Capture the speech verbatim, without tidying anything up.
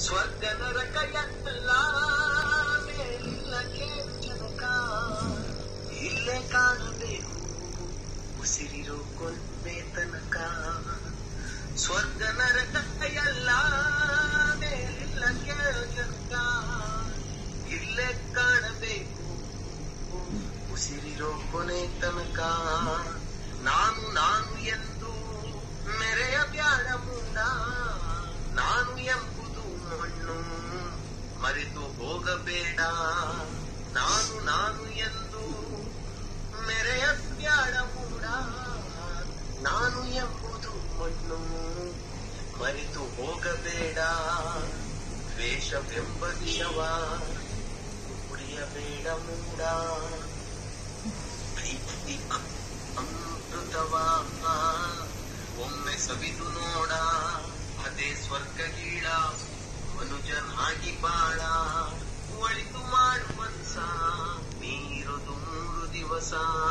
ಸ್ವರ್ಗ ನರಕ ಎಲ್ಲ ಮೇಲಿಲ್ಲ ಕೇಳು ಜನಕ, ಇಲ್ಲೇ ಕಾಣಬೇಕು ಉಸಿರಿರೋ ಕೊನೆ ತನಕ. ಸ್ವರ್ಗ ನರಕ ಎಲ್ಲ ಮೇಲಿಲ್ಲ ಕೇಳು ಜನಕ, ಇಲ್ಲೇ ಕಾಣಬೇಕು ಉಸಿರಿರೋ ಕೊನೆ ತನಕ. ನಾನು ನಾನು ಎಂದು ಮೆರೆಯ ಬ್ಯಾಡ ಮೂಡ, ನಾನು ಎಂಬುದು ಮಣ್ಣು ಮರೆತು ಹೋಗಬೇಡ. ನಾನು ನಾನು ಎಂದು ಮೆರೆಯ ಬ್ಯಾಡ ಮೂಡ, ನಾನು ಎಂಬುದು ಮಣ್ಣು ಮರೆತು ಹೋಗಬೇಡ. ದ್ವೇಷವೆಂಬ ವಿಷವ ಕುಡಿಯಬೇಡ ಮೂಡ, ಪ್ರೀತಿ ಅಮೃತವ ಒಮ್ಮೆ ಸವಿದು ನೋಡ. ಅದೇ ಸ್ವರ್ಗ ಗೀಳ ಮನುಜನಾಗಿ ಬಾಳ, ಒಳಿತು ಮಾಡುವಂಸ ನೀರುದು ಮೂರು ದಿವಸ.